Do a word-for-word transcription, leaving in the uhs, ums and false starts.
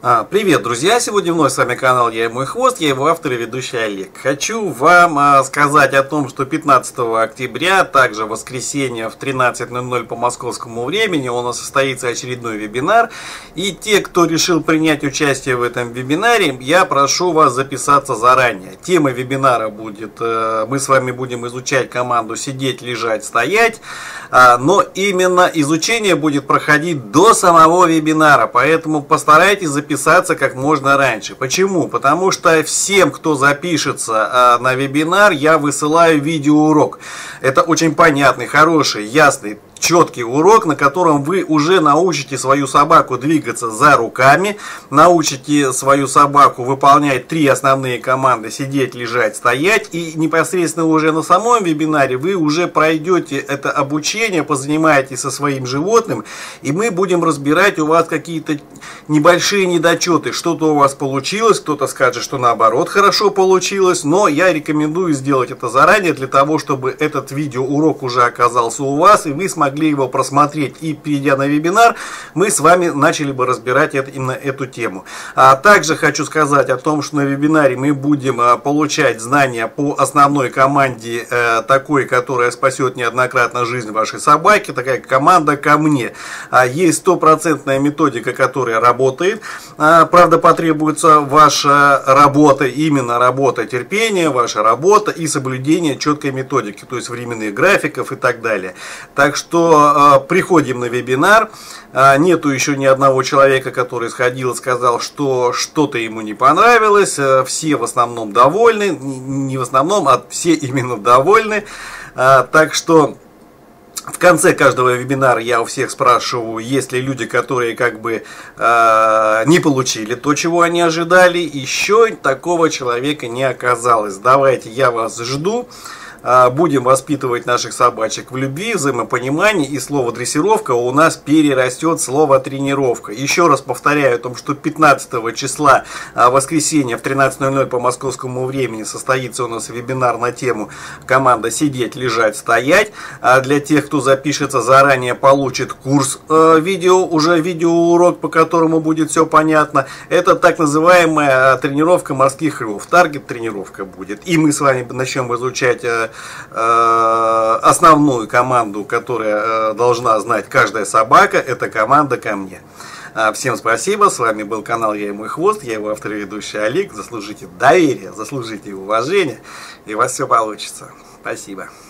Привет, друзья! Сегодня вновь с вами канал «Я и мой хвост», я его автор и ведущий Олег. Хочу вам а, сказать о том, что пятнадцатого октября, также в воскресенье в тринадцать ноль ноль по московскому времени, у нас состоится очередной вебинар. И те, кто решил принять участие в этом вебинаре, я прошу вас записаться заранее. Тема вебинара будет, э, мы с вами будем изучать команду «Сидеть, лежать, стоять», э, но именно изучение будет проходить до самого вебинара, поэтому постарайтесь записаться записаться как можно раньше. Почему? Потому что всем, кто запишется на вебинар, я высылаю видеоурок. Это очень понятный, хороший, ясный, четкий урок, на котором вы уже научите свою собаку двигаться за руками, научите свою собаку выполнять три основные команды: сидеть, лежать, стоять, и непосредственно уже на самом вебинаре вы уже пройдете это обучение, позанимаетесь со своим животным, и мы будем разбирать у вас какие-то небольшие недочеты, что-то у вас получилось, кто-то скажет, что наоборот хорошо получилось, но я рекомендую сделать это заранее, для того, чтобы этот видеоурок уже оказался у вас, и вы смогли могли его просмотреть, и перейдя на вебинар, мы с вами начали бы разбирать это, именно эту тему. А также хочу сказать о том, что на вебинаре мы будем а, получать знания по основной команде, а, такой, которая спасет неоднократно жизнь вашей собаки, такая команда «Ко мне». А, есть стопроцентная методика, которая работает. А, правда, потребуется ваша работа, именно работа, терпение, ваша работа и соблюдение четкой методики, то есть временных графиков и так далее. Так что что э, приходим на вебинар, э, нету еще ни одного человека, который сходил и сказал, что что-то ему не понравилось, э, все в основном довольны, не в основном, а все именно довольны, э, так что в конце каждого вебинара я у всех спрашиваю, есть ли люди, которые как бы э, не получили то, чего они ожидали, еще такого человека не оказалось. Давайте, я вас жду. Будем воспитывать наших собачек в любви, взаимопонимании, и слово дрессировка у нас перерастет в слово тренировка. Еще раз повторяю о том, что пятнадцатого числа, в воскресенье в тринадцать ноль ноль по московскому времени состоится у нас вебинар на тему команда «Сидеть, лежать, стоять». А для тех, кто запишется заранее, получит курс э, видео, уже видеоурок, по которому будет все понятно. Это так называемая тренировка морских львов, таргет тренировка будет. И мы с вами начнем изучать э, основную команду, которая должна знать каждая собака, это команда «Ко мне». Всем спасибо, с вами был канал «Я и мой хвост», я его автор и ведущий Олег. Заслужите доверие, заслужите уважение, и у вас все получится. Спасибо.